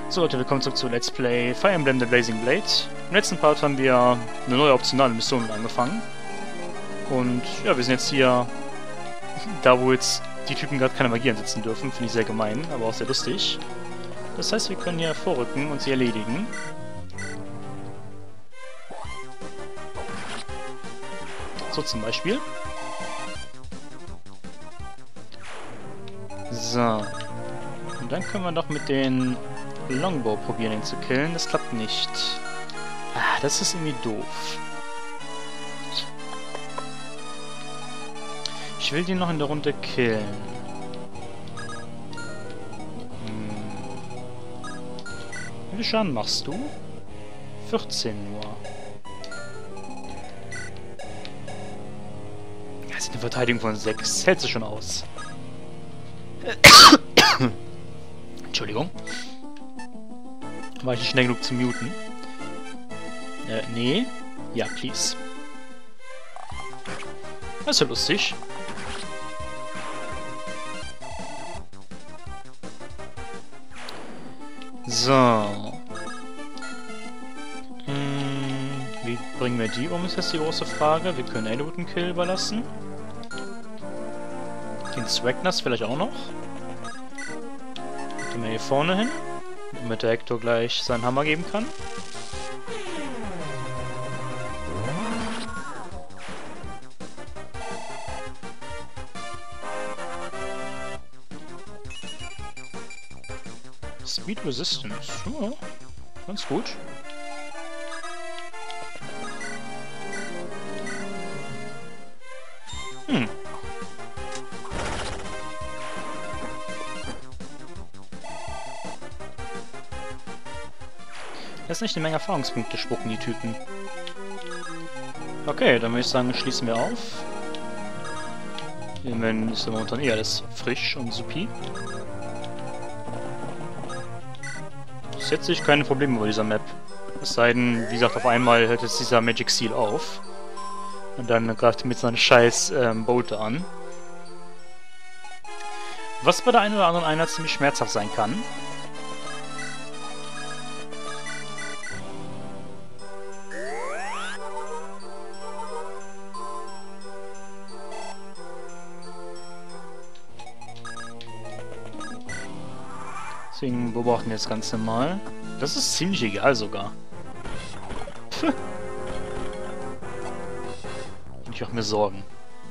So Leute, willkommen zurück zu Let's Play Fire Emblem The Blazing Blade. Im letzten Part haben wir eine neue optionale Mission angefangen. Und ja, wir sind jetzt hier, da wo jetzt die Typen gerade keine Magie einsetzen dürfen. Finde ich sehr gemein, aber auch sehr lustig. Das heißt, wir können hier vorrücken und sie erledigen. So zum Beispiel. So. Und dann können wir doch mit den Longbow probieren, ihn zu killen. Das klappt nicht. Ah, das ist irgendwie doof. Ich will den noch in der Runde killen. Wie viel Schaden machst du? 14 nur. Das ist eine Verteidigung von 6. Hält sie schon aus. Entschuldigung. War ich nicht schnell genug zu muten? Nee. Ja, please. Das ist ja lustig. So. Wie bringen wir die um, ist jetzt die große Frage. Wir können Eloten Kill überlassen. Den Swagners vielleicht auch noch. Gehen wir hier vorne hin, damit der Hector gleich seinen Hammer geben kann. Speed Resistance. Ja, ganz gut. Das ist nicht eine Menge Erfahrungspunkte spucken, die Typen. Okay, dann würde ich sagen, schließen wir auf. Immerhin ist ja momentan eher alles frisch und supi. Bis jetzt sehe ich keine Probleme bei dieser Map. Es sei denn, wie gesagt, auf einmal hört jetzt dieser Magic Seal auf. Und dann greift er mit seiner scheiß Boote an. Was bei der einen oder anderen Einheit ziemlich schmerzhaft sein kann. Deswegen beobachten wir das Ganze mal. Das ist ziemlich egal sogar. Puh. Ich mache mir Sorgen.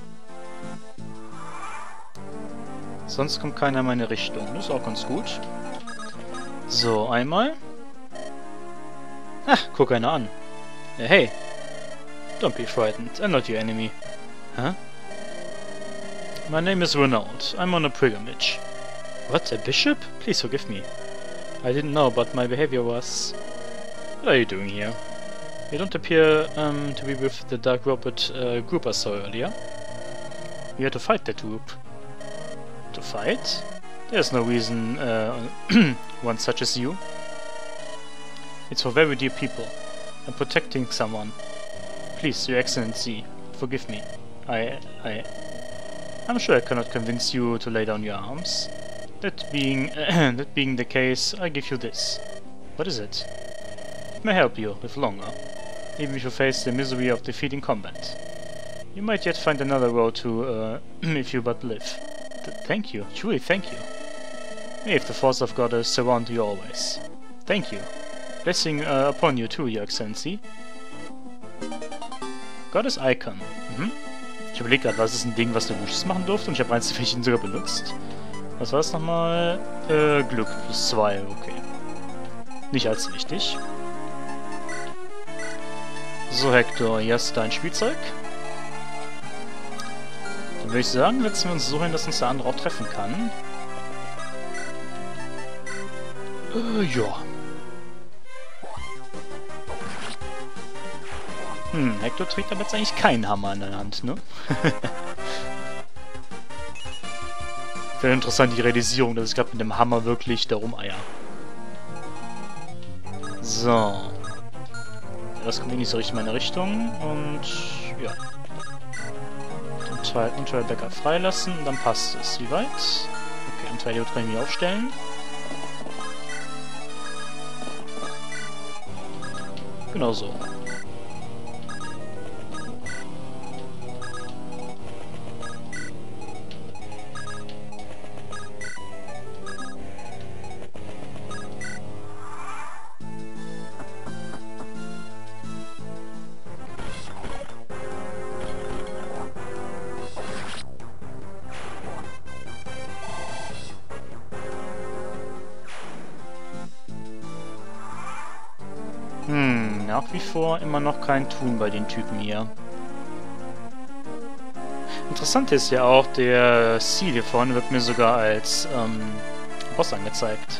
Sonst kommt keiner in meine Richtung. Das ist auch ganz gut. So, einmal. Ach, guck einer an. Hey. Don't be frightened. I'm not your enemy. Huh? My name is Renaud. I'm on a pilgrimage. What, a bishop? Please forgive me. I didn't know, but my behavior was... What are you doing here? You don't appear to be with the Dark Robot group I saw earlier. You had to fight that group. To fight? There's no reason one such as you. It's for very dear people. I'm protecting someone. Please, Your Excellency, forgive me. I'm sure I cannot convince you to lay down your arms. That being the case, I give you this. What is it? It may help you live longer, even if you face the misery of defeating combat. You might yet find another road to, if you but live. Thank you, truly thank you. May the force of Goddess surround you always. Thank you. Blessing upon you too, Your Excellency. Goddess Icon. Ich überlege gerade, was ist ein Ding, was du Gutes machen durfte, und ich habe eins von ihnen sogar benutzt. Was war es nochmal? Glück plus 2, okay. Nicht allzu wichtig. So, Hector, hier hast du dein Spielzeug. Dann würde ich sagen, setzen wir uns so hin, dass uns der andere auch treffen kann. Ja. Hector trägt aber jetzt eigentlich keinen Hammer in der Hand, ne? Wäre interessant, die Realisierung, dass ich glaube mit dem Hammer wirklich darum eier. So. Das kommt nicht so richtig in meine Richtung. Und ja. Den Unterbäcker freilassen und dann passt es. Wie weit? Okay, Anteil kann ich mich aufstellen. Genau so. Nach wie vor immer noch kein Tun bei den Typen hier. Interessant ist ja auch, der Ziel hier vorne wird mir sogar als Boss angezeigt.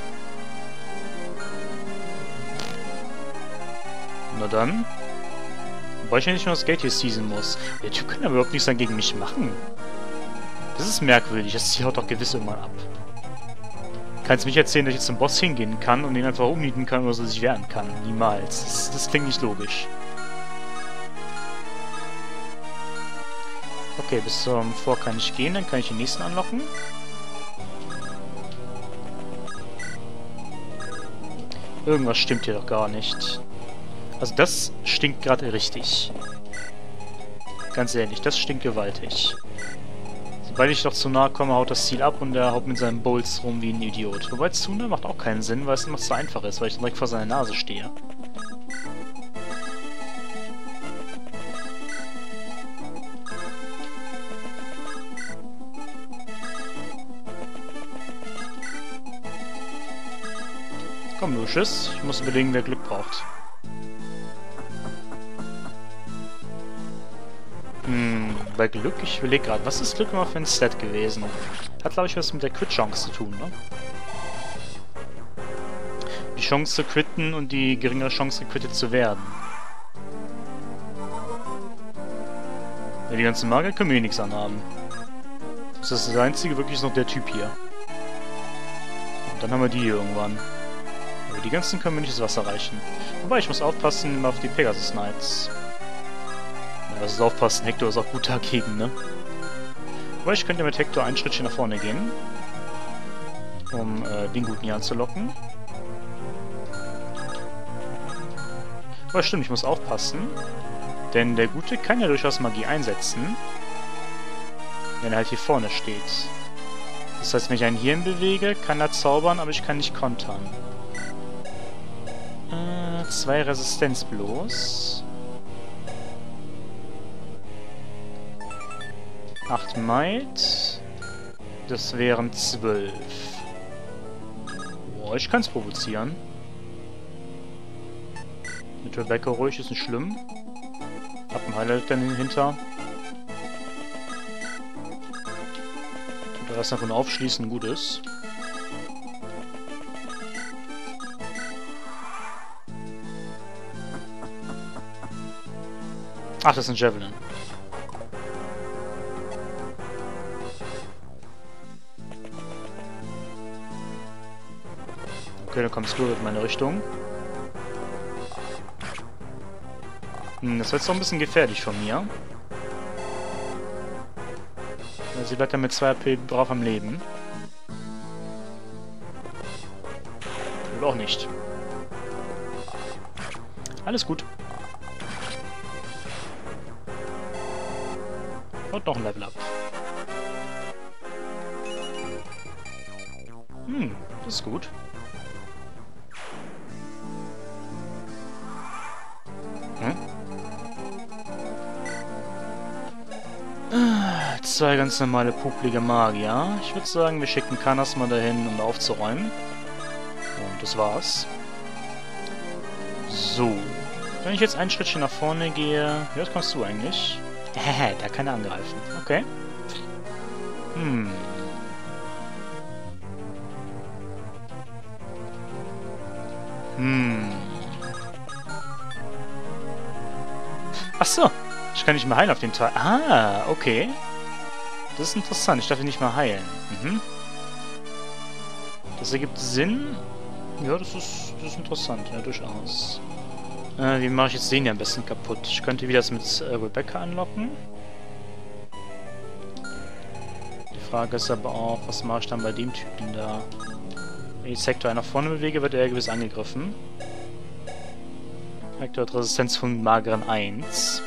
Na dann. Wobei ich ja nicht nur das Geld hier season muss. Der Typ kann ja überhaupt nichts dagegen mich machen. Das ist merkwürdig, das haut doch gewiss irgendwann ab. Kannst du mich erzählen, dass ich jetzt zum Boss hingehen kann und ihn einfach umnieten kann oder so sich wehren kann? Niemals. Das klingt nicht logisch. Okay, bis zum Vor kann ich gehen, dann kann ich den nächsten anlocken. Irgendwas stimmt hier doch gar nicht. Also das stinkt gerade richtig. Ganz ehrlich, das stinkt gewaltig. Sobald ich doch zu nahe komme, haut das Ziel ab und er haut mit seinen Bolts rum wie ein Idiot. Wobei zu nah macht auch keinen Sinn, weil es immer zu einfach ist, weil ich direkt vor seiner Nase stehe. Komm, Lucius, ich muss überlegen, wer Glück braucht. Bei Glück, ich überlege gerade, was ist Glück immer für ein Stat gewesen? Hat, glaube ich, was mit der Crit-Chance zu tun, ne? Die Chance zu critten und die geringere Chance gecrittet zu werden. Ja, die ganzen Magier können mir hier nichts anhaben. Das ist das einzige, wirklich ist noch der Typ hier. Und dann haben wir die hier irgendwann. Aber die ganzen können mir nicht das Wasser reichen. Wobei, ich muss aufpassen auf die Pegasus Knights. Das ist aufpassen, Hector ist auch gut dagegen, ne? Aber ich könnte mit Hector ein Schrittchen nach vorne gehen, um den Guten hier anzulocken. Aber stimmt, ich muss aufpassen, denn der Gute kann ja durchaus Magie einsetzen, wenn er halt hier vorne steht. Das heißt, wenn ich einen hierhin bewege, kann er zaubern, aber ich kann nicht kontern. 2 Resistenz bloß. 8 Might. Das wären 12. Boah, ich kann's provozieren. Mit Rebecca ruhig, ist nicht schlimm. Hab ein Highlight dann hinter. Der Rest davon aufschließen, gut ist. Ach, das ist ein Javelin. Okay, dann kommst du in meine Richtung. Das wird jetzt doch ein bisschen gefährlich von mir. Sie bleibt dann mit 2 AP brav am Leben. Oder auch nicht. Alles gut. Und noch ein Level Up. Das ist gut. Zwei ganz normale publige Magier. Ich würde sagen, wir schicken Kanas mal dahin, um aufzuräumen. Und das war's. So. Wenn ich jetzt ein Schrittchen nach vorne gehe... Ja, das kannst du eigentlich. Da kann er angreifen. Okay. Ach so. Ich kann nicht mehr heilen auf den Teil. Ah, okay. Das ist interessant. Ich darf ihn nicht mehr heilen. Das ergibt Sinn. Ja, das ist interessant. Ja, durchaus. Wie mache ich jetzt den hier am besten kaputt? Ich könnte wieder das mit Rebecca anlocken. Die Frage ist aber auch, was mache ich dann bei dem Typen da? Wenn ich Hector nach vorne bewege, wird er gewiss angegriffen. Hector hat Resistenz von mageren 1.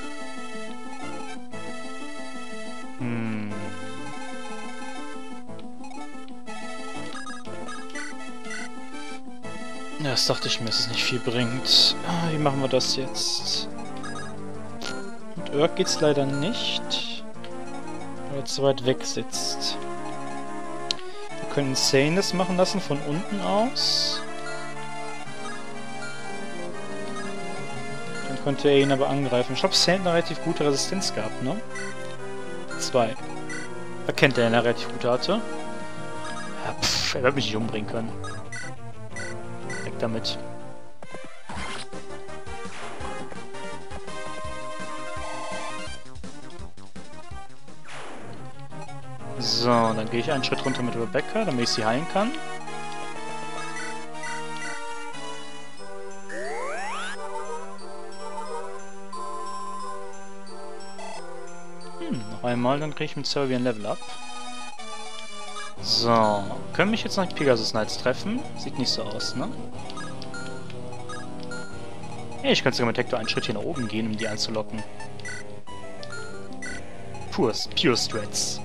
Ja, das dachte ich mir, dass es nicht viel bringt. Wie machen wir das jetzt? Mit Urk geht's leider nicht, weil er zu weit weg sitzt. Wir können Sane das machen lassen von unten aus. Dann könnte er ihn aber angreifen. Ich glaube, Sane hat eine relativ gute Resistenz gehabt, ne? 2. Erkennt er, eine relativ gute hatte. Ja, er wird mich nicht umbringen können. Weg damit. So, dann gehe ich einen Schritt runter mit Rebecca, damit ich sie heilen kann. Noch einmal, dann kriege ich mit Sylvie ein Level up. So, können mich jetzt noch die Pegasus Knights treffen? Sieht nicht so aus, ne? Hey, ich könnte sogar mit Hector einen Schritt hier nach oben gehen, um die anzulocken. Pure Strats.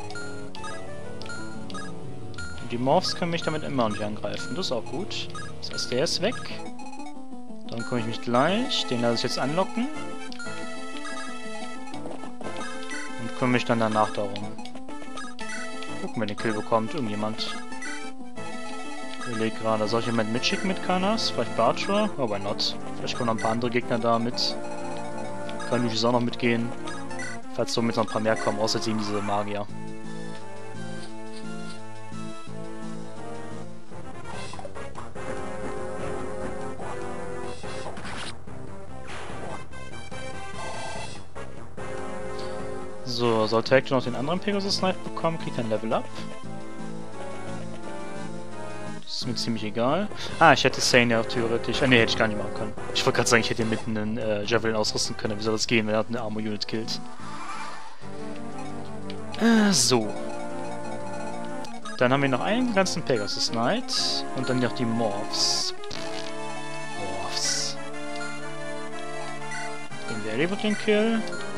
Und die Morphs können mich damit immer noch nicht angreifen. Das ist auch gut. Das heißt, der ist weg. Dann komme ich mich gleich. Den lasse ich jetzt anlocken. Und kümmere mich dann danach darum. Gucken, wer den Kill bekommt. Irgendjemand. Ich überlege gerade, soll ich jemanden mitschicken mit Kanas? Vielleicht Bartra? Oh, why not? Vielleicht kommen noch ein paar andere Gegner da mit. Kann Lucius auch noch mitgehen. Falls somit noch ein paar mehr kommen, außer jetzt eben diese Magier. So, sollte Hector noch den anderen Pegasus Knight bekommen, kriegt er ein Level up. Das ist mir ziemlich egal. Ah, ich hätte Sane ja theoretisch... ne, hätte ich gar nicht machen können. Ich wollte gerade sagen, ich hätte ihn mit einem Javelin ausrüsten können. Wie soll das gehen, wenn er eine Armor-Unit killt? So. Dann haben wir noch einen ganzen Pegasus Knight. Und dann noch die Morphs. Den Valley wird den Kill.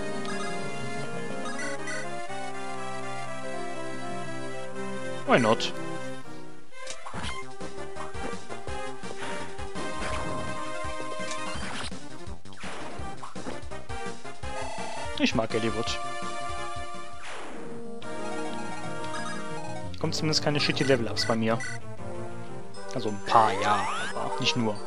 Why not? Ich mag Eliwood. Kommt zumindest keine shitty Level-Ups bei mir. Also ein paar, ja, aber nicht nur.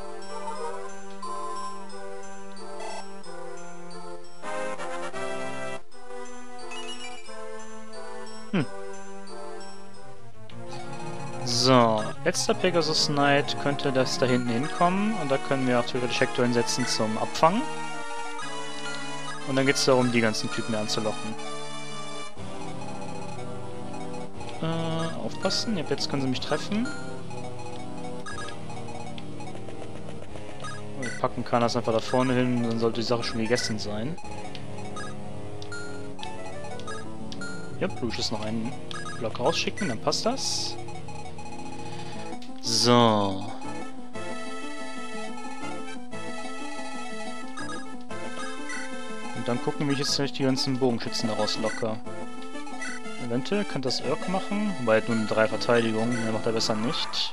So, letzter Pegasus Knight könnte das da hinten hinkommen und da können wir auch theoretisch Hector hinsetzen zum Abfangen. Und dann geht es darum, die ganzen Typen anzulocken. Aufpassen, jetzt können sie mich treffen. Wir packen Kanas einfach da vorne hin, dann sollte die Sache schon gegessen sein. Ja, Lucius noch einen Block rausschicken, dann passt das. So. Und dann gucken, wie ich jetzt die ganzen Bogenschützen daraus locke. Eventuell könnte das Urk machen, wobei halt nur 3 Verteidigungen, mehr macht er besser nicht.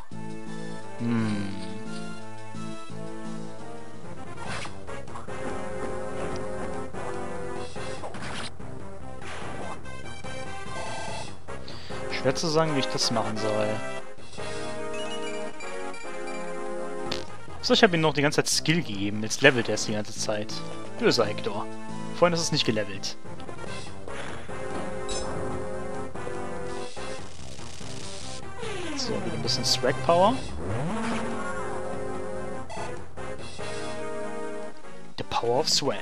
Schwer zu sagen, wie ich das machen soll. So, ich habe ihm noch die ganze Zeit Skill gegeben. Jetzt levelt er es die ganze Zeit. Böser Hector. Vorhin ist es nicht gelevelt. So, wieder ein bisschen Swag Power. The Power of Swag.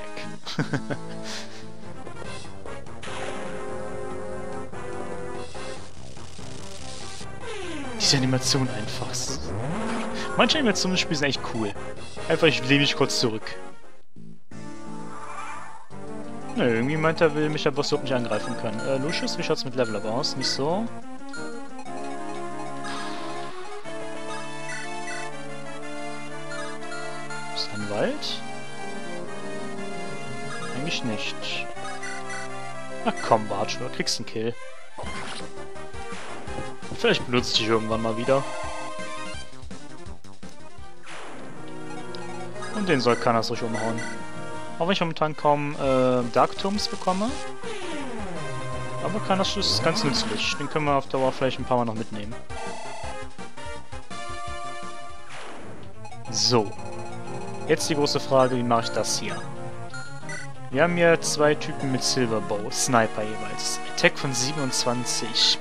Diese Animation einfach. Manche Animationen des Spiels sind echt cool. Einfach, ich lehne mich kurz zurück. Nö, irgendwie meint er, will mich der Boss überhaupt nicht angreifen können. Lucius, wie schaut's mit Level Up aus? Nicht so. Ist ein Wald? eigentlich nicht. Na komm, Bartschwer, kriegst einen Kill. Vielleicht benutze ich dich irgendwann mal wieder. Und den soll Kanas ruhig umhauen. Auch wenn ich momentan kaum Dark Tombs bekomme. Aber Kanas ist ganz nützlich. Den können wir auf Dauer vielleicht ein paar Mal noch mitnehmen. So. Jetzt die große Frage, wie mache ich das hier? Wir haben hier zwei Typen mit Silver Bow, Sniper jeweils. Attack von 27.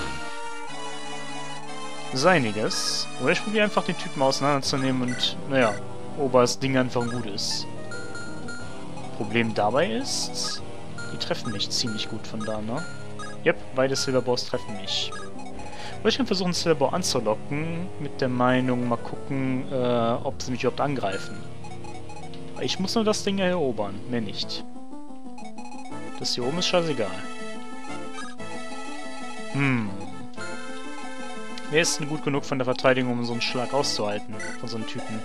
Das ist einiges. Oder ich probiere einfach den Typen auseinanderzunehmen und, naja, ob das Ding einfach gut ist. Problem dabei ist, die treffen mich ziemlich gut von da, ne? Yep, beide Silverbows treffen mich. Aber ich kann versuchen, Silverbow anzulocken, mit der Meinung, mal gucken, ob sie mich überhaupt angreifen. Ich muss nur das Ding erobern, mehr nicht. Das hier oben ist scheißegal. Wer ist denn gut genug von der Verteidigung, um so einen Schlag auszuhalten, von so einem Typen?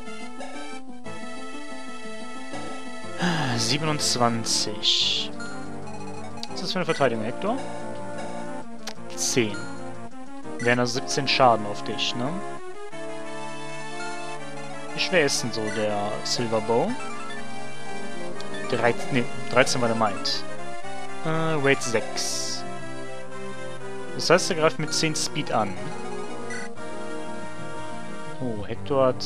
27. Was ist das für eine Verteidigung, Hector? 10. Wären also 17 Schaden auf dich, ne? Wie schwer ist denn so der Silverbow? 13 war der Might. Weight 6. Das heißt, er greift mit 10 Speed an. Oh, Hector hat...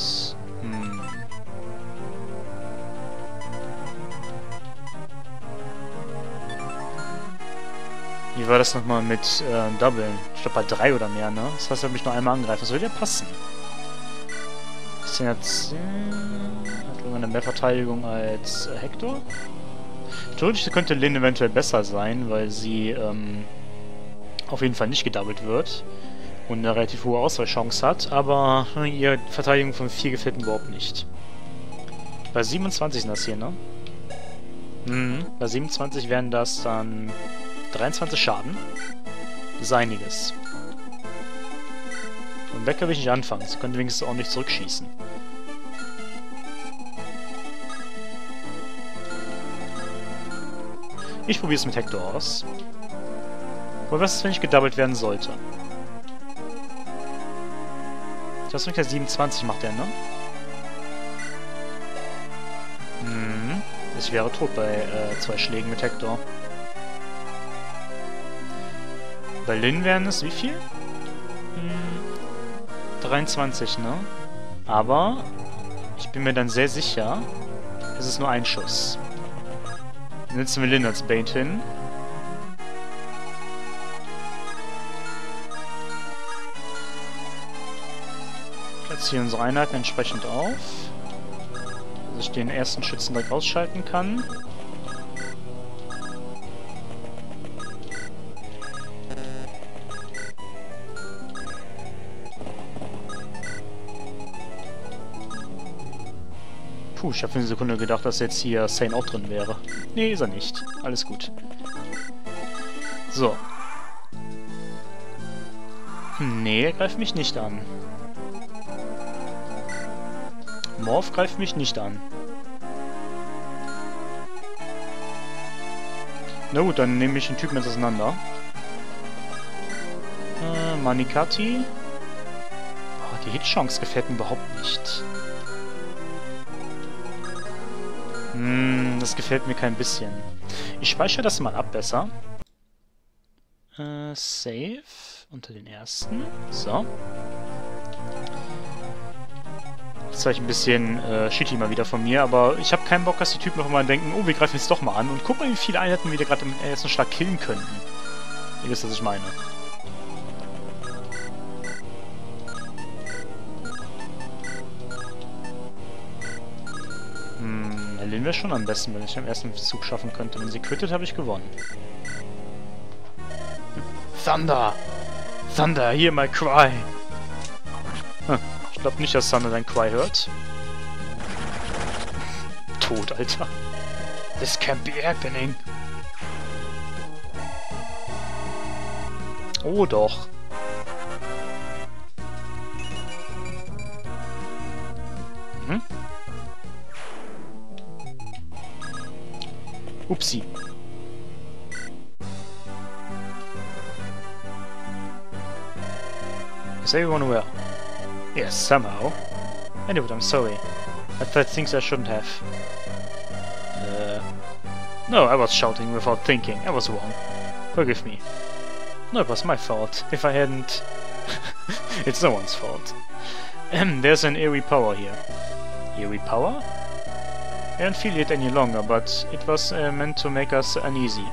Wie war das nochmal mit Double? Ich glaube bei 3 oder mehr, ne? Das heißt, er wird mich nur einmal angreifen. Das würde ja passen. Ist denn jetzt... hat irgendwann mehr Verteidigung als Hector? Theoretisch könnte Lyn eventuell besser sein, weil sie auf jeden Fall nicht gedoubled wird und eine relativ hohe Ausweichchance hat, aber ihre Verteidigung von 4 gefällt mir überhaupt nicht. Bei 27 sind das hier, ne? Bei 27 wären das dann 23 Schaden. Das ist einiges. Und weg will ich nicht anfangen. Sie könnte wenigstens auch nicht zurückschießen. Ich probiere es mit Hector aus. Aber was ist, wenn ich gedoubled werden sollte? Das ist 27 macht er, ne? Ich wäre tot bei 2 Schlägen mit Hector. Bei Lyn wären es wie viel? 23, ne? Aber ich bin mir dann sehr sicher, es ist nur ein Schuss. Dann setzen wir Lyn als Bait hin. Platzieren unsere Einheiten entsprechend auf, dass ich den ersten Schützen direkt ausschalten kann. Puh, ich habe für eine Sekunde gedacht, dass jetzt hier Sane auch drin wäre. Nee, ist er nicht. Alles gut. So. Nee, er greift mich nicht an. Morph greift mich nicht an. Na gut, dann nehme ich den Typen jetzt auseinander. Manikati. Oh, die Hitchance gefällt mir überhaupt nicht. Das gefällt mir kein bisschen. Ich speichere das mal ab besser. Save. Unter den ersten. So. Das war ich ein bisschen shitty mal wieder von mir, aber ich habe keinen Bock, dass die Typen noch mal denken, oh, wir greifen jetzt doch mal an und guck mal, wie viele Einheiten wir gerade im ersten Schlag killen könnten. Ihr wisst, was ich meine. Lyn wäre schon am besten, wenn ich am ersten Versuch schaffen könnte. Wenn sie quittet, habe ich gewonnen. Thunder! Thunder, hear my cry! Ich glaube nicht, dass Thunder dein Cry hört. Tot, Alter. This can't be happening. Oh doch. Oopsie. Is everyone well? Yes, somehow. Anyway, I'm sorry. I said things I shouldn't have. No, I was shouting without thinking. I was wrong. Forgive me. No, it was my fault. If I hadn't... It's no one's fault. There's an eerie power here. Eerie power? I don't feel it any longer, but it was meant to make us uneasy.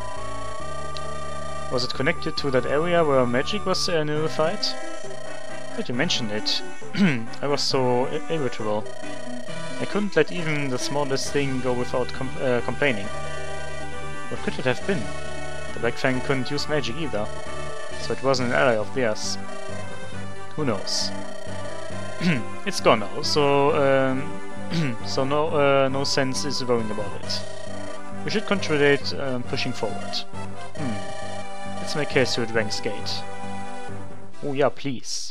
Was it connected to that area where magic was nullified? But you mentioned it. I was so irritable. I couldn't let even the smallest thing go without complaining. What could it have been? The Black Fang couldn't use magic either, so it wasn't an ally of theirs. Who knows? It's gone now, so so no sense is worrying about it. We should concentrate pushing forward. Let's make haste to Dragon's Gate. Oh yeah, please.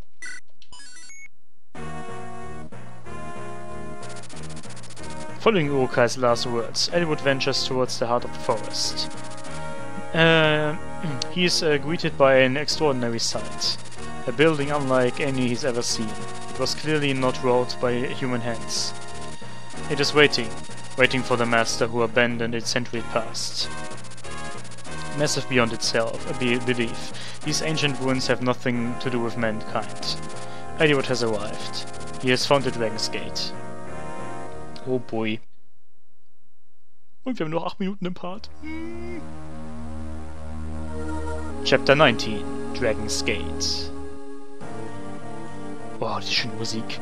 Following Urukai's last words, Eliwood ventures towards the heart of the forest. He is greeted by an extraordinary sight. A building unlike any he's ever seen. It was clearly not wrought by human hands. It is waiting for the master who abandoned it centuries past. Massive beyond itself, a belief, these ancient ruins have nothing to do with mankind. Eliwood has arrived. He has found the Dragon's Gate. Oh boy. Und wir haben noch 8 Minuten im Part. Chapter 19. Dragon's Gate. Wow, die schöne Musik.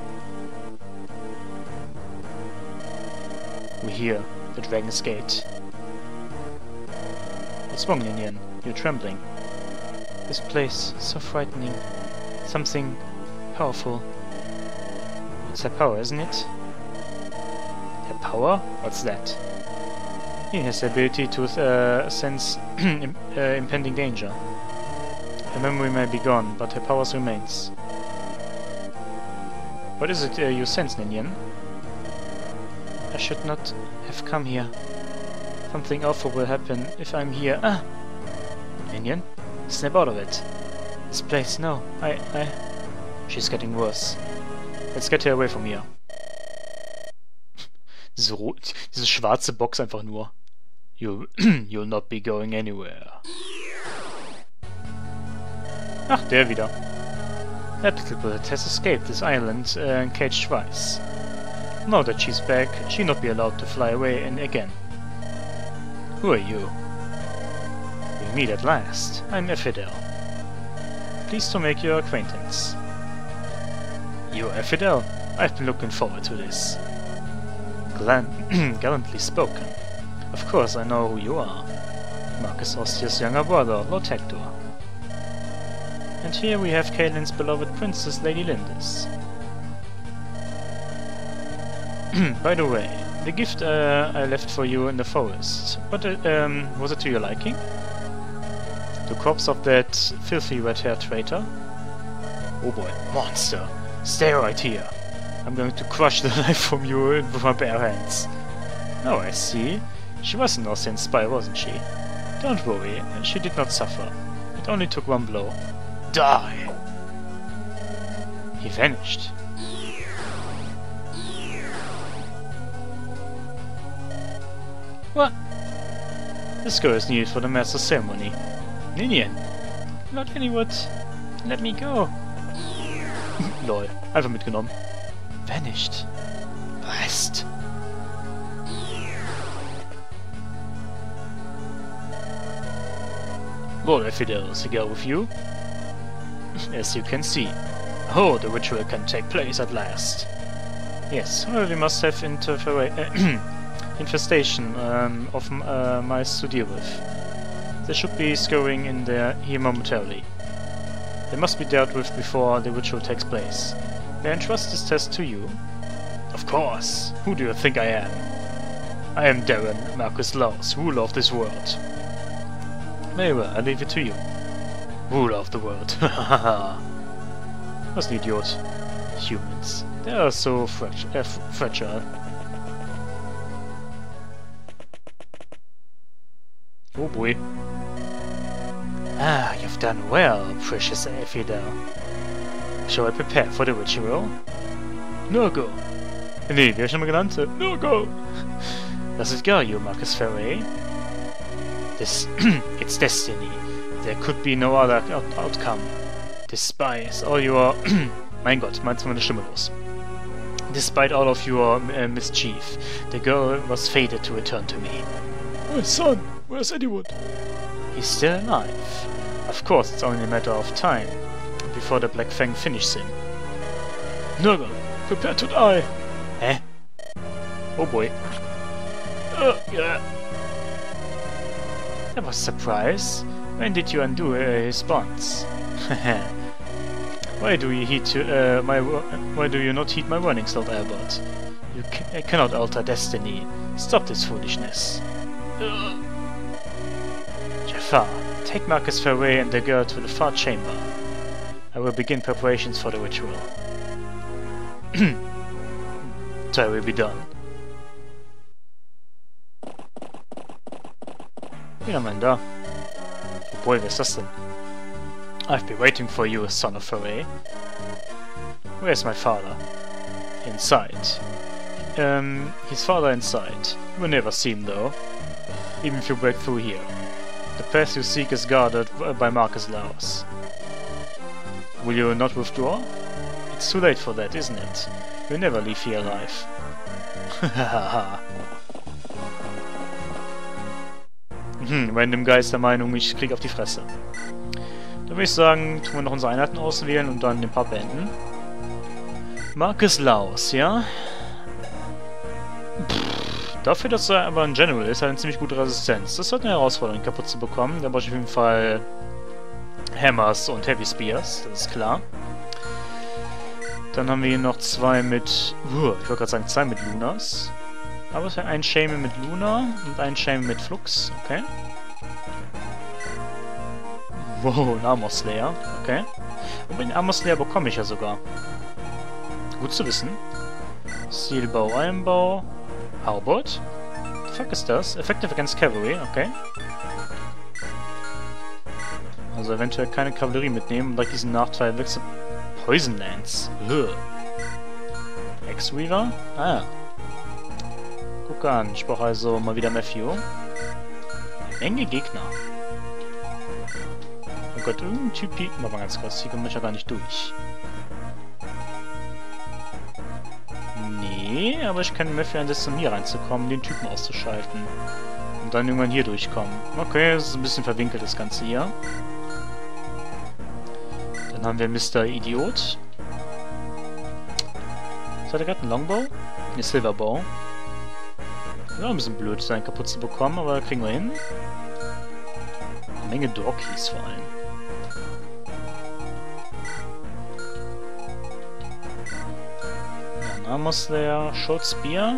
We're here, the Dragon's Gate. What's wrong, Ninian? You're trembling. This place, so frightening. Something powerful. It's her power, isn't it? Her power? What's that? He has the ability to sense impending danger. Her memory may be gone, but her powers remains. What is it you sense, Ninian? I should not have come here. Something awful will happen if I'm here. Ah! Ninian? Snap out of it. This place, no. She's getting worse. Let's get her away from here. Diese schwarze Box einfach nur. You'll not be going anywhere. Ach, der wieder. That little bird has escaped this island caged twice. Now that she's back, she'll not be allowed to fly away again. Who are you? We meet at last. I'm Ephidel. Pleased to make your acquaintance. You're Ephidel? I've been looking forward to this. Gallantly spoken. Of course I know who you are. Marcus Ostia's younger brother, Lord Hector. And here we have Caelin's beloved princess, Lady Lindis. By the way, the gift I left for you in the forest, what was it to your liking? The corpse of that filthy red-haired traitor? Oh boy, monster! Stay right here! I'm going to crush the life from you with my bare hands. Oh, I see. She was an Ossian spy, wasn't she? Don't worry, she did not suffer. It only took one blow. Die! He vanished. What? This girl is needed for the master's ceremony. Ninian! Lord Eliwood! Let me go! Lol, einfach mitgenommen. Vanished. Blast! Lord Ephidel, is the girl with you? As you can see. Oh, the ritual can take place at last. Yes, well, we must have infestation of mice to deal with. They should be scurrying in there here momentarily. They must be dealt with before the ritual takes place. May I entrust this test to you? Of course! Who do you think I am? I am Darren Marcus Laus, ruler of this world. Very well, I leave it to you. Ruler of the world. Hahaha. Was an idiot. Humans. They are so fragile. Oh boy. Ah, you've done well, precious Infidel. Shall I prepare for the ritual? No-go. Nee, wie hab ich nochmal genannt? No-go. Does it go, you Marcus Ferre? It's destiny. There could be no other outcome. Despite all your... mein Gott, meint's meine Stimme los. Despite all of your mischief, the girl was fated to return to me. My son, where's Eddiewood? He's still alive. Of course, it's only a matter of time before the Black Fang finishes him. Nurgle, prepare to die! Eh? Oh boy. Yeah. I was surprised. When did you undo his bonds? Why do you why do you not heed my warnings, Lord Albert? You cannot alter destiny. Stop this foolishness. Jafar, take Marcus Ferre and the girl to the far chamber. I will begin preparations for the ritual. So I will be done. Wen haben wir denn da? Obwohl, wer ist das denn? I've been waiting for you, son of Ferre. Where's my father? Inside. His father inside. We'll never see him though. Even if you break through here. The path you seek is guarded by Marcus Laos. Will you not withdraw? It's too late for that, isn't it? You'll never leave here alive. Hahaha. Random Guy ist der Meinung, ich krieg auf die Fresse. Dann würde ich sagen, tun wir noch unsere Einheiten auswählen und dann den Part beenden. Marcus Laos, ja? Dafür, dass er aber ein General ist, hat er eine ziemlich gute Resistenz. Das wird eine Herausforderung, ihn kaputt zu bekommen. Da brauche ich auf jeden Fall Hammers und Heavy Spears, das ist klar. Dann haben wir hier noch zwei mit... ich wollte gerade sagen, zwei mit Lunas. Aber es ist ein Shaman mit Luna und ein Shaman mit Flux, okay. Wow, ein Armor Slayer, okay. Und den Armor Slayer bekomme ich ja sogar. Gut zu wissen. Steelbow, Ironbow, Halberd. The fuck ist das? Effective against Cavalry, okay. Also eventuell keine Kavallerie mitnehmen und direkt diesen Nachteil wechseln. Poison Lance. X-Weaver? Ah ja. Guck an, ich brauche also mal wieder Matthew. Eine Menge Gegner. Oh Gott, irgendein Typ hier... Mal ganz kurz, hier komme ich ja gar nicht durch. Nee, aber ich kann Matthew einsetzen, um hier reinzukommen, den Typen auszuschalten. Und dann irgendwann hier durchkommen. Okay, das ist ein bisschen verwinkelt, das Ganze hier. Dann haben wir Mr. Idiot. Was hat er gerade? Ein Longbow? Ne, Silverbow. Ja, ein bisschen blöd sein, kaputt zu bekommen, aber kriegen wir hin. Eine Menge Dorkies vor allem. Dann haben wir der Short Spear.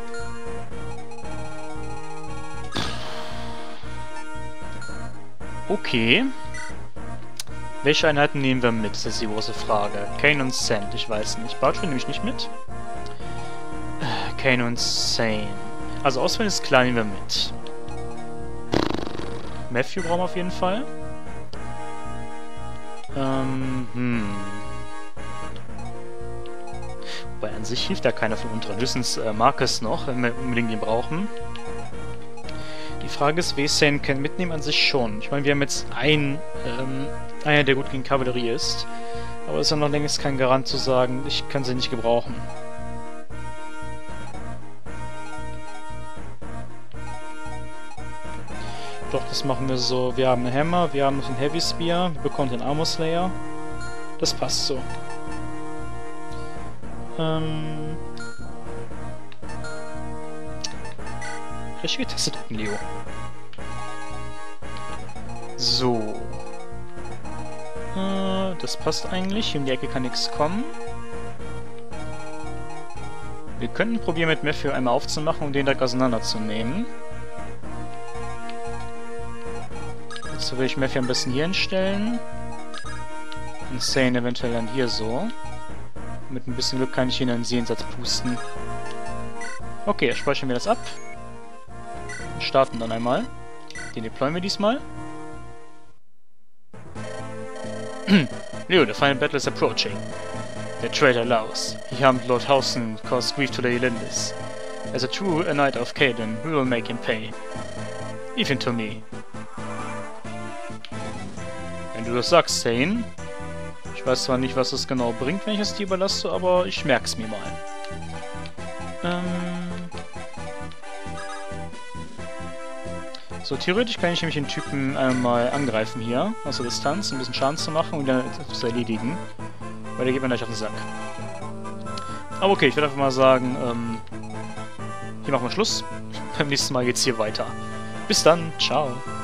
Okay. Welche Einheiten nehmen wir mit? Das ist die große Frage. Kane und Sand, ich weiß nicht. Bartry nehme ich nicht mit. Kane und Sane. Also auswählen ist klar, nehmen wir mit. Matthew brauchen wir auf jeden Fall. Wobei an sich hilft da keiner von unteren. Höchstens Marcus noch, wenn wir unbedingt ihn brauchen. Die Frage ist, wen Sane kann mitnehmen, an sich schon. Ich meine, wir haben jetzt einer, der gut gegen Kavallerie ist. Aber es ist ja noch längst kein Garant zu sagen, ich kann sie nicht gebrauchen. Doch, das machen wir so. Wir haben einen Hammer, wir haben noch einen Heavy Spear, wir bekommen den Armor Slayer. Das passt so. Richtige Taste drücken, Leo. So. Das passt eigentlich. In die Ecke kann nichts kommen. Wir könnten probieren, mit Matthew einmal aufzumachen und den direkt auseinanderzunehmen. Jetzt will ich Matthew ein bisschen hier hinstellen. Und Sane eventuell dann hier so. Mit ein bisschen Glück kann ich ihn in den Jenseits pusten. Okay, speichern wir das ab. Und starten dann einmal. Den deployen wir diesmal. Leo, the final battle is approaching. The traitor Laos. He harmed Lord Hausen and caused grief to Lady Lindis. As a true knight of Caden, we will make him pay. Leave him to me. Wenn du das sagst, Zane. Ich weiß zwar nicht, was es genau bringt, wenn ich es dir überlasse, aber ich merk's mir mal. So, theoretisch kann ich nämlich den Typen einmal angreifen hier, aus der Distanz, um ein bisschen Schaden zu machen und dann etwas zu erledigen. Weil der geht mir gleich auf den Sack. Aber okay, ich würde einfach mal sagen, hier machen wir Schluss. Beim nächsten Mal geht's hier weiter. Bis dann, ciao.